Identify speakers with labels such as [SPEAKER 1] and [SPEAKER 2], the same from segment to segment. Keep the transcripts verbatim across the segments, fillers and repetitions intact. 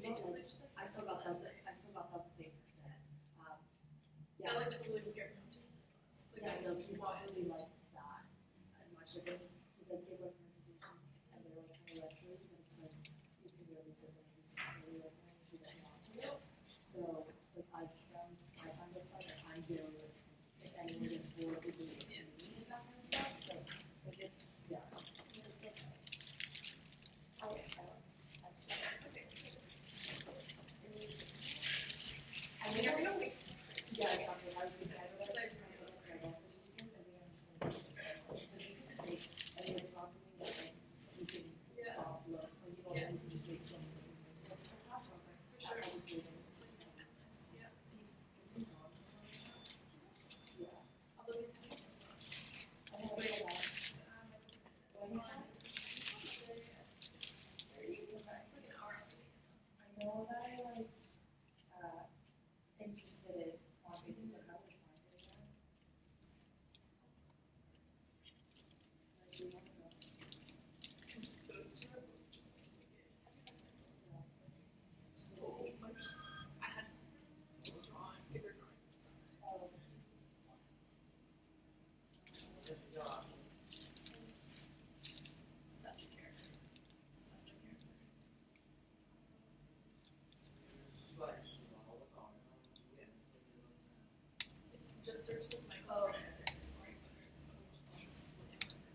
[SPEAKER 1] basically just like
[SPEAKER 2] I forgot that's the, I forgot that's the same percent. Um, yeah.
[SPEAKER 1] That like totally scared me too. Like,
[SPEAKER 2] Yeah,
[SPEAKER 1] I
[SPEAKER 2] no, he's not really like that as much. Like he does give like presentations and they're like kind of lectures, but it's like you can really sit there and he's really listening if you don't want to. So like I found I find this like I'm very like if anyone gets bored with doing it and that kind of stuff. So like it's yeah. It's okay. I I love I mean, I'm gonna wait. Yeah, exactly. I was going to say, I don't know if I can have a crowd also do things. I think I'm just like, I mean, it's not something that like, you can
[SPEAKER 1] yeah.
[SPEAKER 2] stop, look, or you know, yeah. you can just make some of the things like that. So I was like, for sure. I just do it. It's just like, yeah. He's mom. Yeah.
[SPEAKER 1] Although he's cute.
[SPEAKER 2] I have a lot. When he's not?
[SPEAKER 1] It's like an hour after.
[SPEAKER 2] I know that I like, uh, interested in wanting to how we find it again. Like, we want to know.
[SPEAKER 1] Because those two are both just like wicked.
[SPEAKER 2] Yeah.
[SPEAKER 1] So, like, I had drawn, figure drawing this summer.
[SPEAKER 2] Oh.
[SPEAKER 1] Such a character. Such a character. It's just searched with my
[SPEAKER 2] Oh.
[SPEAKER 1] girlfriend. Right, but there's so much else within her.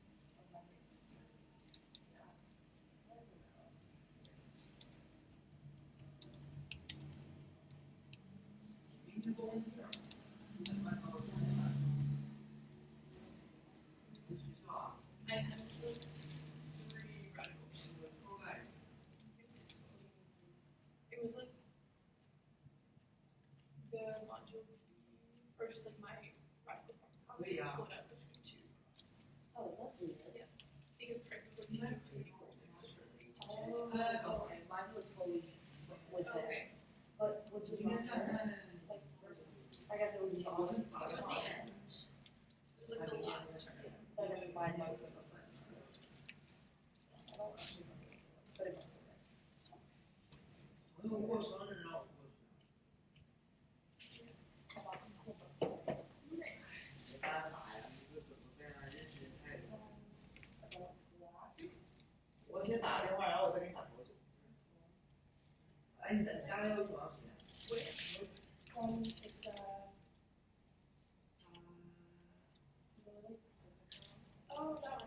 [SPEAKER 1] I had like three radical influences. It was like the module B, or just like my radical forms class was split up between two class.
[SPEAKER 2] Oh, that's weird.
[SPEAKER 1] Yeah. Because Craig was like teaching too many courses differently.
[SPEAKER 2] Oh, okay. Mine was fully with it.
[SPEAKER 1] Okay.
[SPEAKER 2] But was yours longer? Like first, I guess it was the opposite.
[SPEAKER 1] It was the end. It was like the last term.
[SPEAKER 2] Like I mean, mine was like the first. I don't actually remember what it was, but it must have been. I bought some cool books.
[SPEAKER 1] Nice.
[SPEAKER 2] This one's about glass.
[SPEAKER 3] 我先打个电话，然后我再给你打多久？哎，你在家里有多长时间？
[SPEAKER 1] Wait.
[SPEAKER 2] Um, it's a. Uh, you know, like Pacific.
[SPEAKER 1] Oh, that